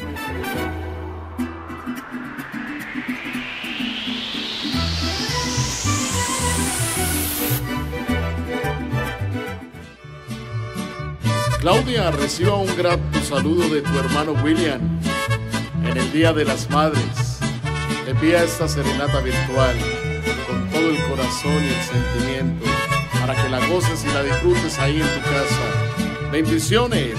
Claudia, reciba un grato saludo de tu hermano William en el Día de las Madres. Te envía esta serenata virtual con todo el corazón y el sentimiento para que la goces y la disfrutes ahí en tu casa. Bendiciones.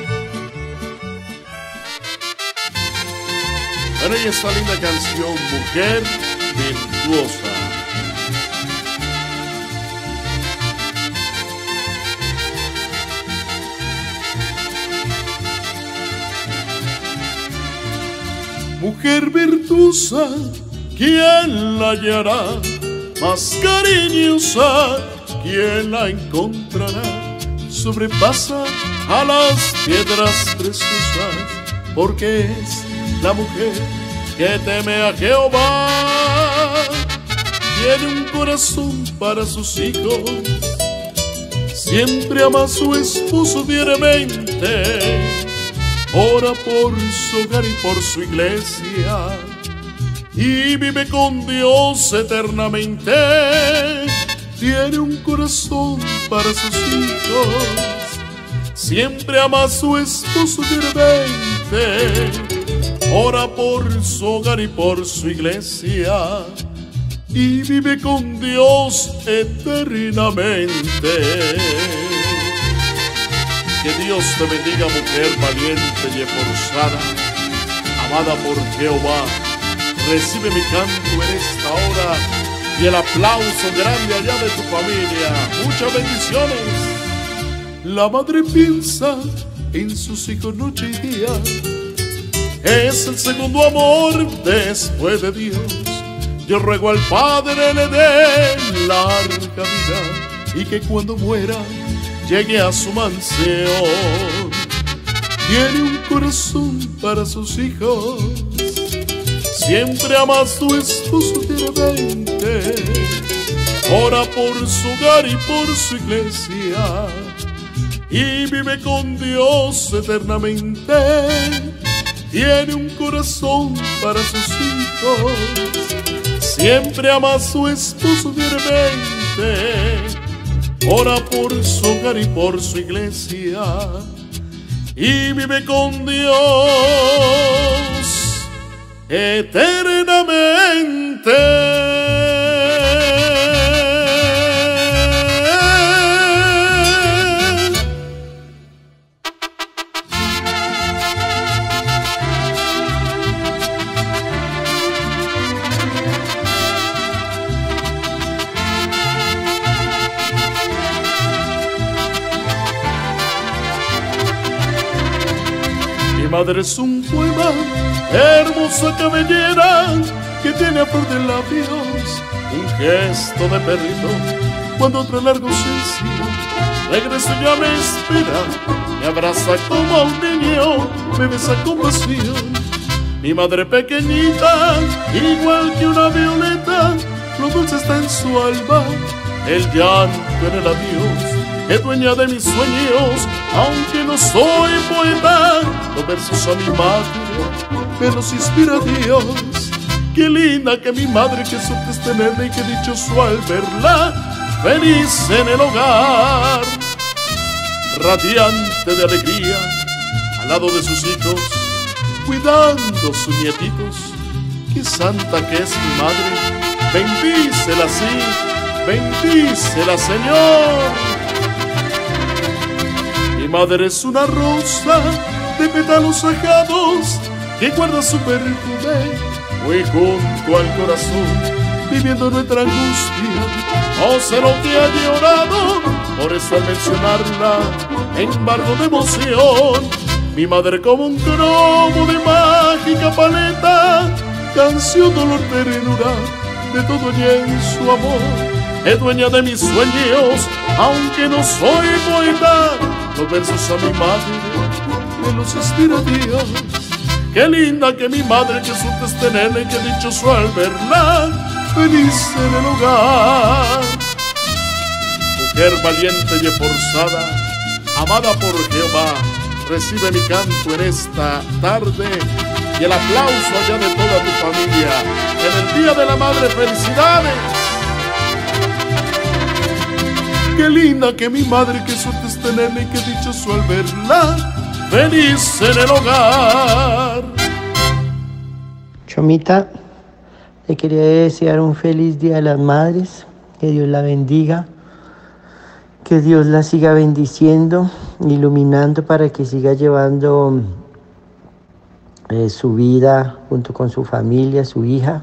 Bueno, y esta linda canción, Mujer Virtuosa. Mujer virtuosa, ¿quién la hallará? Más cariñosa, ¿quién la encontrará? Sobrepasa a las piedras preciosas, porque es la mujer que teme a Jehová. Tiene un corazón para sus hijos, siempre ama a su esposo diariamente. Ora por su hogar y por su iglesia, y vive con Dios eternamente. Tiene un corazón para sus hijos, siempre ama a su esposo diariamente. Ora por su hogar y por su iglesia, y vive con Dios eternamente. Que Dios te bendiga, mujer valiente y esforzada, amada por Jehová. Recibe mi canto en esta hora y el aplauso grande allá de tu familia. Muchas bendiciones. La madre piensa en sus hijos noche y día. Es el segundo amor después de Dios. Yo ruego al Padre le dé larga vida y que cuando muera llegue a su mansión. Tiene un corazón para sus hijos, siempre ama a su esposo diariamente. Ora por su hogar y por su iglesia, y vive con Dios eternamente. Tiene un corazón para sus hijos, siempre ama a su esposo diariamente. Ora por su hogar y por su iglesia, y vive con Dios eternamente. Mi madre es un poema, hermosa cabellera, que tiene a flor de labios un gesto de perrito. Cuando otro largo sencillo regreso ya me espera, me abraza como a un niño, me besa con pasión. Mi madre pequeñita, igual que una violeta, lo dulce está en su alma, el llanto en el adiós. Es dueña de mis sueños, aunque no soy poeta. Los versos a mi madre me los inspira Dios. Qué linda que mi madre, que suerte es tenerla, y qué dichoso al verla feliz en el hogar, radiante de alegría al lado de sus hijos, cuidando sus nietitos. Qué santa que es mi madre, bendícela así, bendícela Señor. Mi madre es una rosa de pétalos ajados que guarda su perfume muy junto al corazón, viviendo nuestra angustia. No sé lo que ha llorado, por eso al mencionarla embargo de emoción. Mi madre como un cromo de mágica paleta, canción, dolor, ternura, de todo ella en su amor. Es dueña de mis sueños, aunque no soy poeta. Los versos a mi madre me los inspira Dios. Qué linda que mi madre, que suerte es tenerla, y qué dichoso al verla feliz en el hogar. Mujer valiente y esforzada, amada por Jehová. recibe mi canto en esta tarde y el aplauso allá de toda tu familia. En el Día de la Madre, felicidades. Qué linda que mi madre, qué suerte es tenerla y qué dichoso al verla feliz en el hogar. Chomita, le quería desear un feliz Día de las Madres, que Dios la bendiga, que Dios la siga bendiciendo, iluminando para que siga llevando su vida junto con su familia, su hija.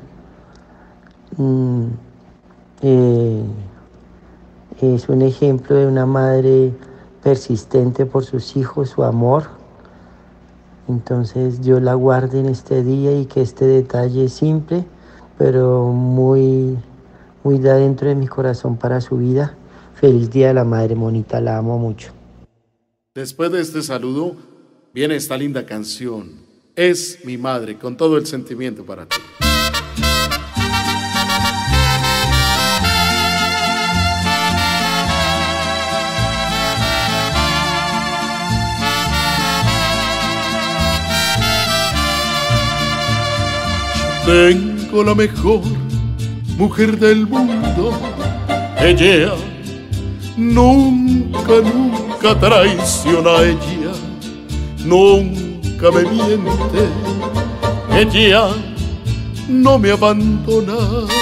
Es un ejemplo de una madre persistente por sus hijos, su amor. Entonces Dios la guarde en este día y que este detalle simple, pero muy de adentro de mi corazón para su vida. Feliz Día de la Madre, Monita, la amo mucho. Después de este saludo viene esta linda canción, Es mi madre, con todo el sentimiento para ti. Tengo la mejor mujer del mundo, ella nunca traiciona, ella nunca me miente, ella no me abandona,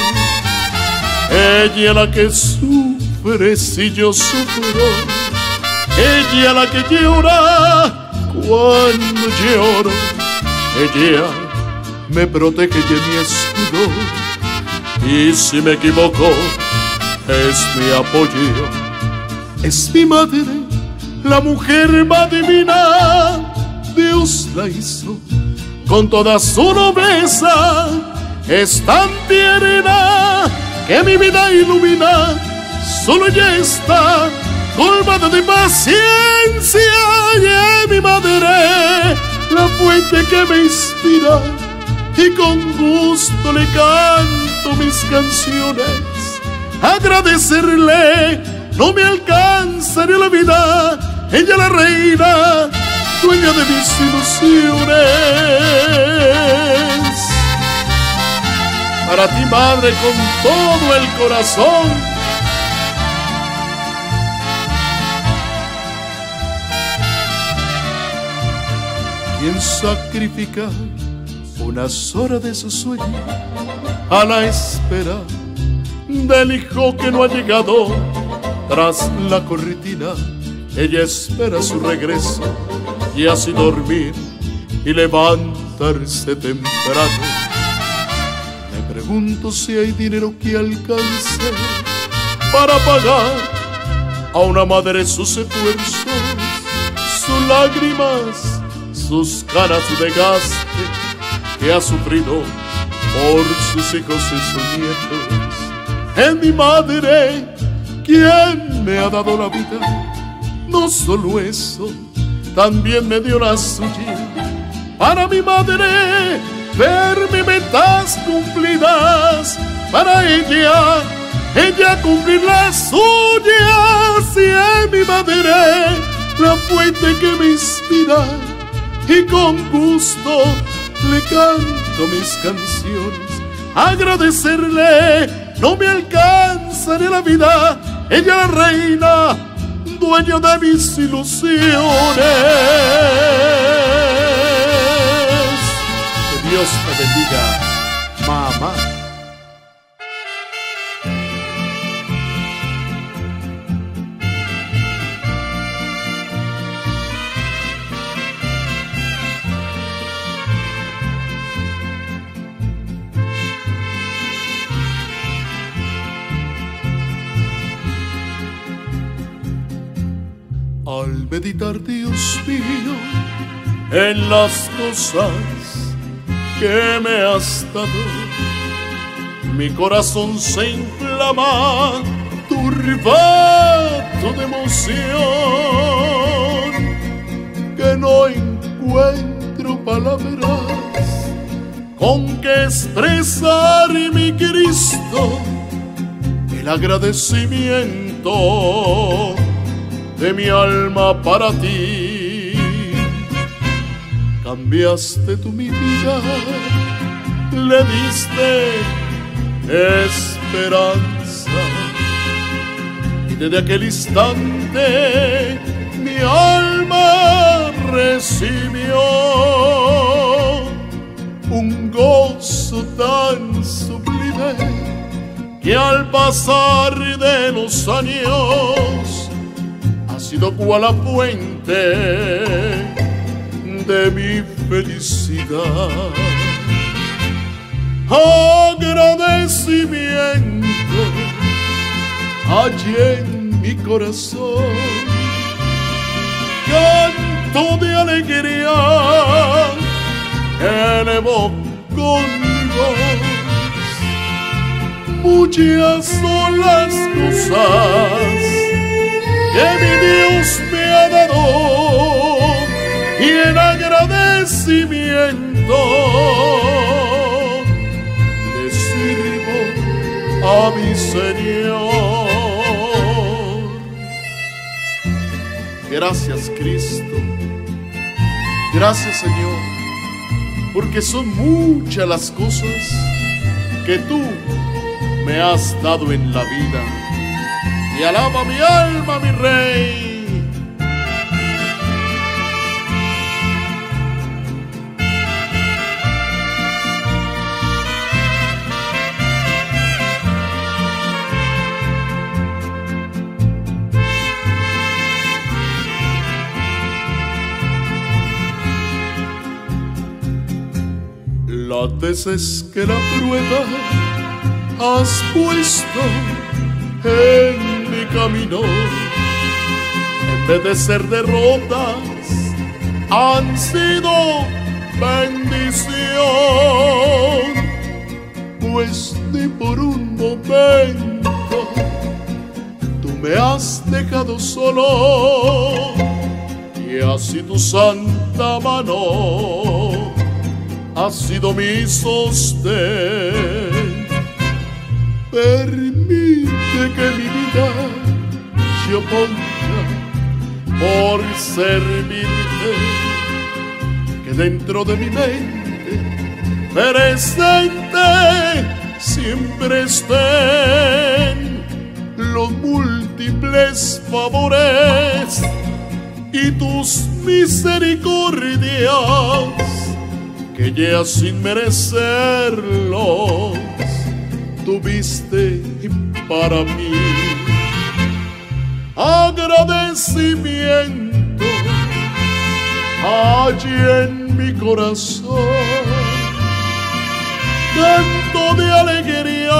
ella la que sufre si yo sufro, ella la que llora cuando lloro, ella me protege y es mi escudo, y si me equivoco es mi apoyo. Es mi madre, la mujer más divina, Dios la hizo con toda su nobleza, es tan tierna que mi vida ilumina, solo ella está colmada de paciencia, y es mi madre, la fuente que me inspira, y con gusto le canto mis canciones. Agradecerle no me alcanza ni la vida, ella la reina, dueña de mis ilusiones. Para ti, madre, con todo el corazón. ¿Quién sacrifica unas horas de su sueño a la espera del hijo que no ha llegado? Tras la corretina ella espera su regreso, y así dormir y levantarse temprano. Me pregunto si hay dinero que alcance para pagar a una madre sus esfuerzos, sus lágrimas, sus caras, su desgaste que ha sufrido por sus hijos y sus nietos. Es mi madre quien me ha dado la vida, no solo eso, también me dio la suya. Para mi madre ver mis metas cumplidas, para ella cumplir las suyas. Y es mi madre la fuente que me inspira, y con gusto le canto mis canciones. Agradecerle no me alcanza ni la vida, ella la reina, dueña de mis ilusiones. Que Dios te bendiga, mamá. Al meditar, Dios mío, en las cosas que me has dado, mi corazón se inflama, turbado de emoción, que no encuentro palabras con que expresar, mi Cristo, el agradecimiento de mi alma para ti. cambiaste tú mi vida, le diste esperanza, y desde aquel instante mi alma recibió un gozo tan sublime que al pasar de los años ha sido cual la fuente de mi felicidad. Agradecimiento allí en mi corazón, canto de alegría elevo con mi voz. Muchas son las cosas que mi Dios me ha dado, y en agradecimiento le sirvo a mi Señor. Gracias, Cristo. Gracias, Señor, porque son muchas las cosas que tú me has dado en la vida. Y alaba mi alma, mi Rey. Las veces que la prueba has puesto en mi camino, en vez de ser derrotas, han sido bendición, pues ni por un momento tú me has dejado solo, y así tu santa mano ha sido mi sostén. Permite que mi vida yo ponga por servirte, que dentro de mi mente presente siempre estén los múltiples favores y tus misericordias, que ya sin merecerlos tuviste para mí. Agradecimiento allí en mi corazón, canto de alegría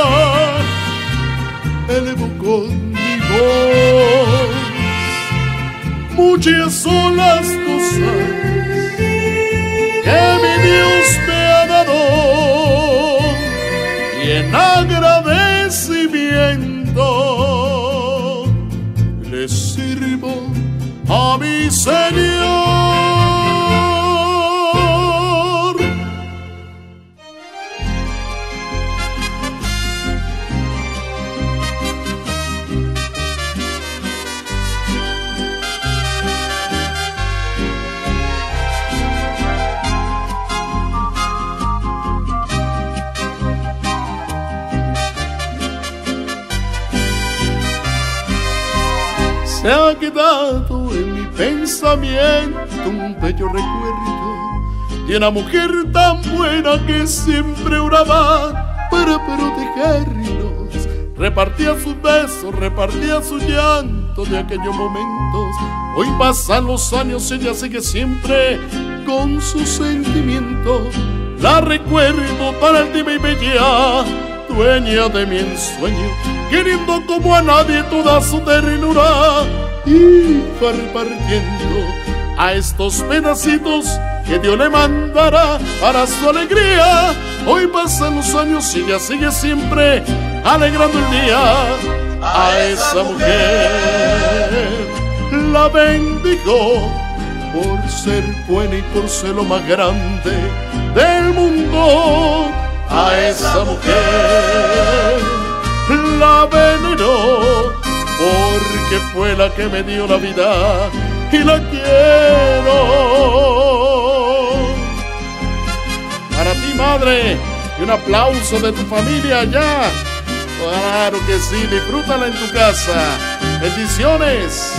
elevo con mi voz. Muchas son las cosas que mi Dios me ha dado, y en agradecimiento le sirvo a mi Señor. Se ha quedado en mi pensamiento un bello recuerdo de una mujer tan buena que siempre oraba para protegernos. Repartía sus besos, repartía su llanto de aquellos momentos. Hoy pasan los años, ella sigue siempre con su sentimiento. La recuerdo tan altiva y bella, dueña de mi ensueño, queriendo como a nadie toda su ternura, y va repartiendo a estos pedacitos que Dios le mandará para su alegría. Hoy pasan los años y ella sigue siempre alegrando el día. A esa mujer la bendigo por ser buena y por ser lo más grande del mundo. A esa mujer la venero porque fue la que me dio la vida y la quiero. madre y un aplauso de tu familia allá. Claro que sí, disfrútala en tu casa. Bendiciones.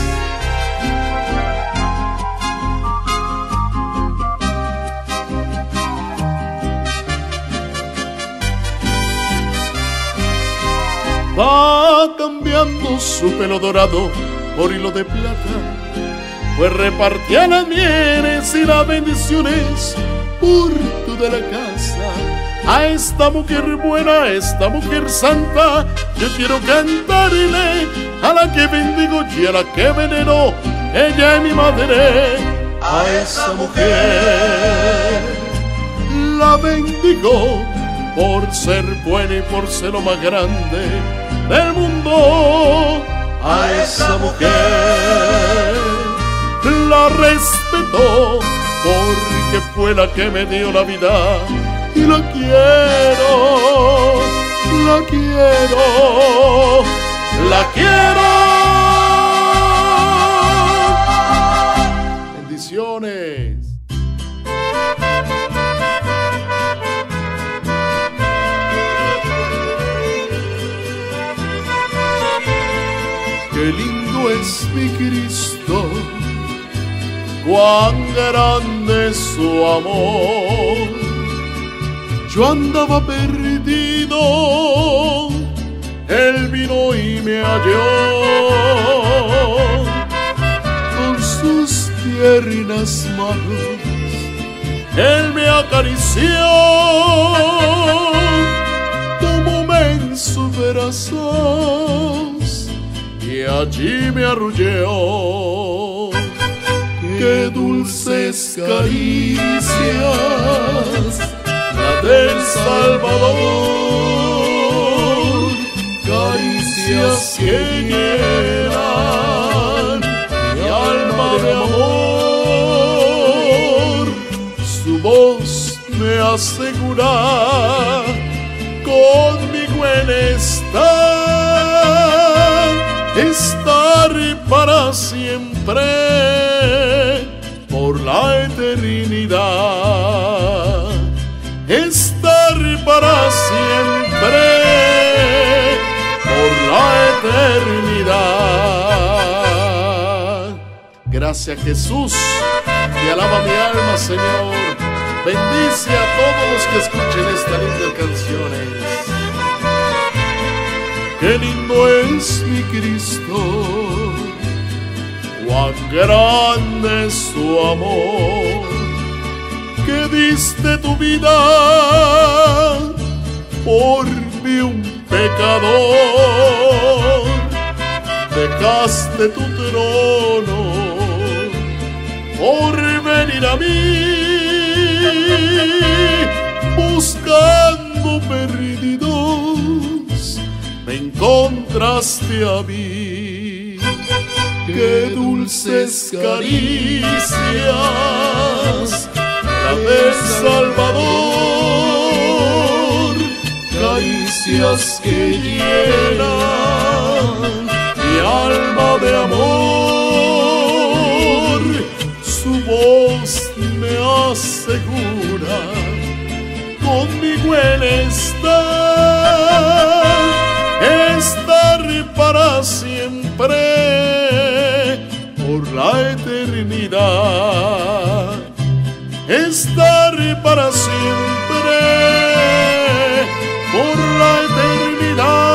Va cambiando su pelo dorado por hilo de plata, pues repartía las mieles y las bendiciones por toda la casa. A esta mujer buena, a esta mujer santa, yo quiero cantarle, a la que bendigo y a la que venero, ella es mi madre. A esa mujer la bendigo por ser buena y por ser lo más grande del mundo. A esa mujer la respeto porque fue la que me dio la vida y la quiero, la quiero, la quiero. Bendiciones. Qué lindo es mi Cristo, cuán grande es su amor. Yo andaba perdido, Él vino y me halló. Con sus tiernas manos Él me acarició, tomóme en sus brazos y allí me arrulló. Qué dulces caricias la del Salvador, caricias que llenan mi alma de amor. Su voz me asegura conmigo en estar para siempre, por la eternidad. Estar para siempre, por la eternidad. Gracias, Jesús. Te alaba mi alma, Señor. Bendice a todos los que escuchen estas lindas canciones. Qué lindo es mi Cristo, cuán grande es su amor, que diste tu vida por mí un pecador. Dejaste tu trono por venir a mí, buscando perdidos me encontraste a mí. Qué dulces caricias la del Salvador, caricias que llenan mi alma de amor. Su voz me asegura conmigo Él estar para siempre, por la eternidad. Estar para siempre, por la eternidad.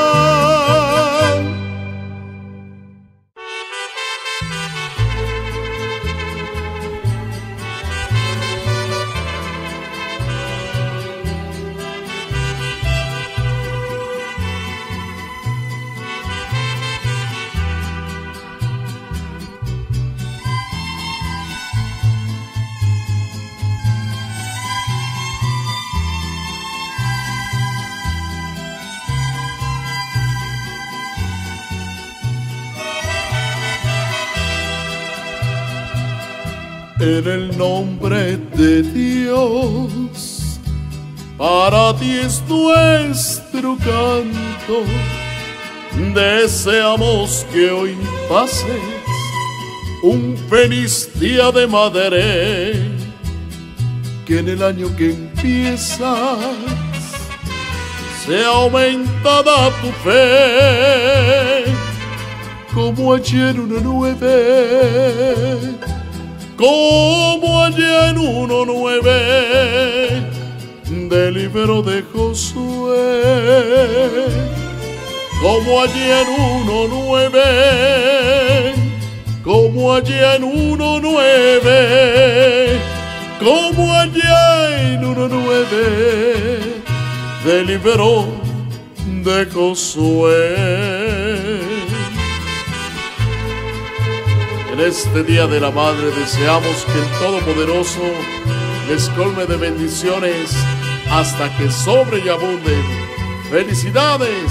En el nombre de Dios, para ti es nuestro canto. Deseamos que hoy pases un feliz día de madre. que en el año que empiezas sea aumentada tu fe, como ayer 1:9, como ayer 1:9 del libro de Josué, como ayer 1:9, como ayer 1:9, como ayer 1:9 del libro de Josué. En este Día de la Madre deseamos que el Todopoderoso les colme de bendiciones hasta que sobre y abunden. ¡Felicidades!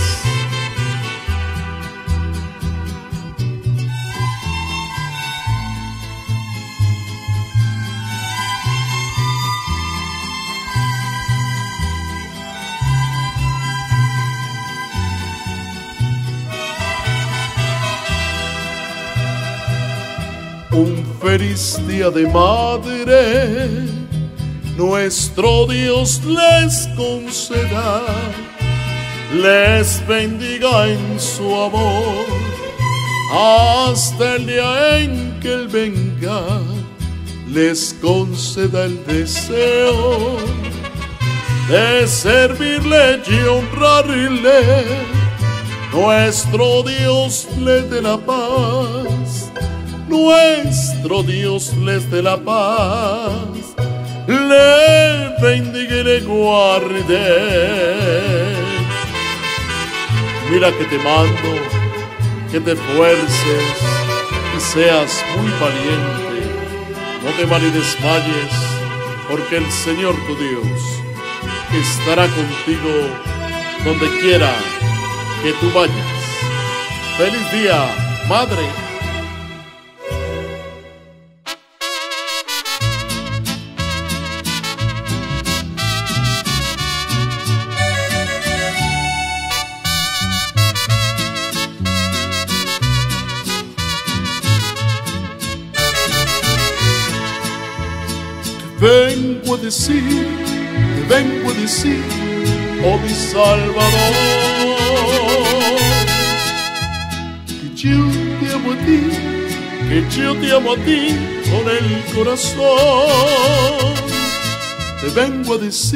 Un feliz Día de Madre, nuestro Dios les conceda, les bendiga en su amor, hasta el día en que Él venga, les conceda el deseo de servirle y honrarle, nuestro Dios les dé la paz. Nuestro Dios les dé la paz, le bendiga y le guarde. Mira que te mando, que te esfuerces y seas muy valiente. No te mal y desmayes, porque el Señor tu Dios estará contigo donde quiera que tú vayas. ¡Feliz día, Madre! Vengo a decir, oh mi Salvador, que yo te amo a ti, que yo te amo a ti con el corazón. Te vengo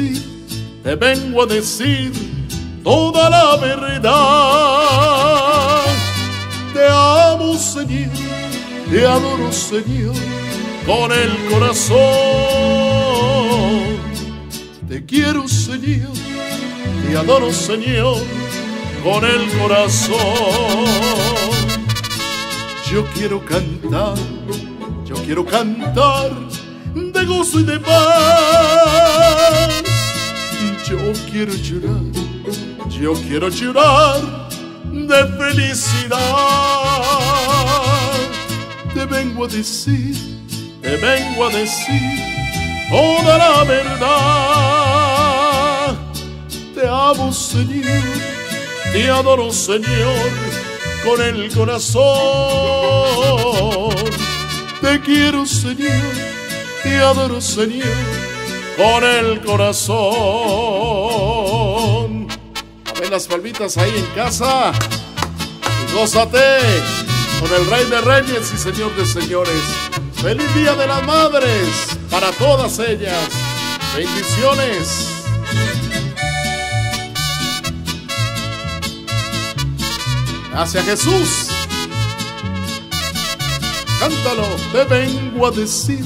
a decir toda la verdad. Te amo, Señor, te adoro, Señor, con el corazón. Te quiero, Señor, te adoro, Señor, con el corazón. Yo quiero cantar de gozo y de paz. Yo quiero llorar de felicidad. Te vengo a decir toda la verdad. Te amo, Señor, te adoro, Señor, con el corazón. Te quiero, Señor, te adoro, Señor, con el corazón. A ver las palmitas ahí en casa y gózate con el Rey de Reyes y Señor de Señores. ¡Feliz Día de las Madres para todas ellas! ¡Bendiciones! Gracias, Jesús. Cántalo. Te vengo a decir,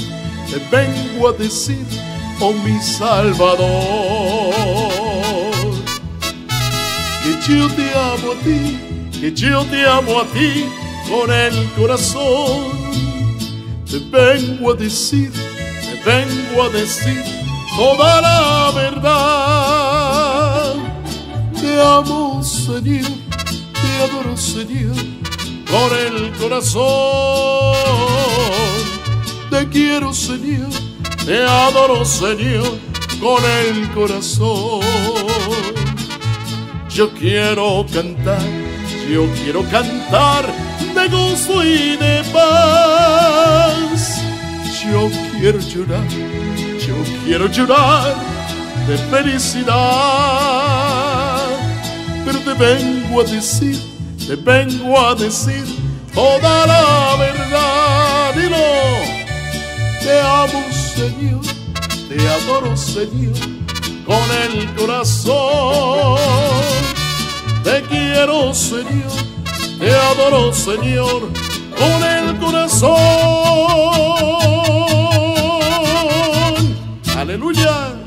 oh mi Salvador, que yo te amo a ti, que yo te amo a ti con el corazón. Te vengo a decir toda la verdad. Te amo, Señor, te adoro, Señor, con el corazón. Te quiero, Señor, te adoro, Señor, con el corazón. Yo quiero cantar de gozo y de paz. Yo quiero quiero llorar de felicidad, pero te vengo a decir toda la verdad. Dilo, te amo, Señor, te adoro, Señor, con el corazón. Te quiero, Señor, te adoro, Señor, con el corazón. Aleluya.